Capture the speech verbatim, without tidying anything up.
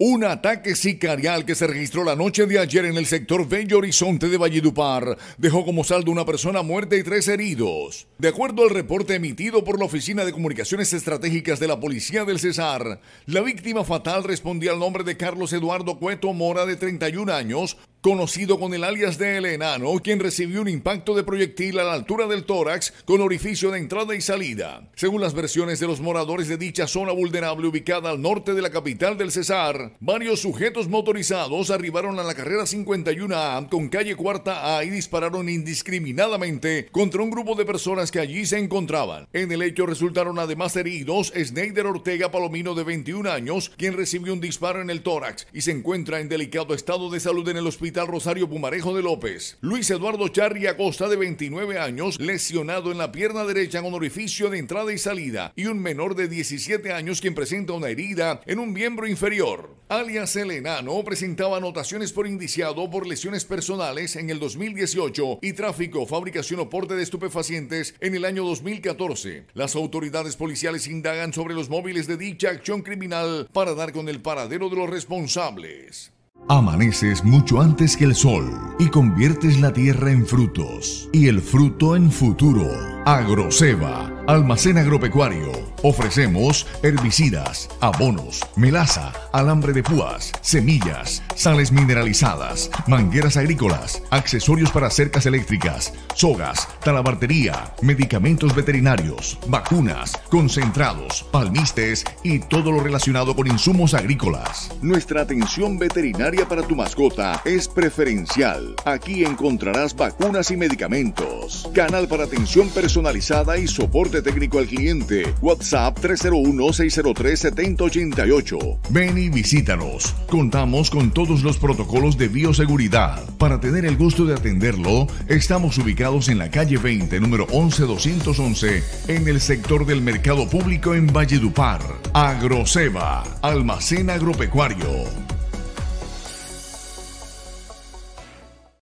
Un ataque sicarial que se registró la noche de ayer en el sector Bello Horizonte de Valledupar dejó como saldo una persona muerta y tres heridos. De acuerdo al reporte emitido por la Oficina de Comunicaciones Estratégicas de la Policía del Cesar, la víctima fatal respondía al nombre de Carlos Eduardo Cueto Mora, de treinta y un años, conocido con el alias de El Enano, quien recibió un impacto de proyectil a la altura del tórax con orificio de entrada y salida. Según las versiones de los moradores de dicha zona vulnerable ubicada al norte de la capital del Cesar, varios sujetos motorizados arribaron a la carrera cincuenta y uno A con calle Cuarta A y dispararon indiscriminadamente contra un grupo de personas que allí se encontraban. En el hecho resultaron además heridos Sneider Ortega Palomino, de veintiún años, quien recibió un disparo en el tórax y se encuentra en delicado estado de salud en el hospital Rosario Pumarejo de López. Luis Eduardo Charri Acosta, de veintinueve años, lesionado en la pierna derecha con orificio de entrada y salida, y un menor de diecisiete años quien presenta una herida en un miembro inferior. Alias El Enano presentaba anotaciones por indiciado por lesiones personales en el dos mil dieciocho y tráfico, fabricación o porte de estupefacientes en el año dos mil catorce. Las autoridades policiales indagan sobre los móviles de dicha acción criminal para dar con el paradero de los responsables. Amaneces mucho antes que el sol y conviertes la tierra en frutos y el fruto en futuro. Agroceba, almacén agropecuario. Ofrecemos herbicidas, abonos, melaza, alambre de púas, semillas, sales mineralizadas, mangueras agrícolas, accesorios para cercas eléctricas, sogas, talabartería, medicamentos veterinarios, vacunas, concentrados, palmistes y todo lo relacionado con insumos agrícolas. Nuestra atención veterinaria para tu mascota es preferencial. Aquí encontrarás vacunas y medicamentos. Canal para atención personalizada y soporte técnico al cliente. WhatsApp tres cero uno, seis cero tres, siete cero ocho ocho. Ven y visítanos. Contamos con todos los protocolos de bioseguridad. Para tener el gusto de atenderlo, estamos ubicados en la calle veinte, número once doscientos once, en el sector del Mercado Público en Valledupar. Agroceba, almacén agropecuario.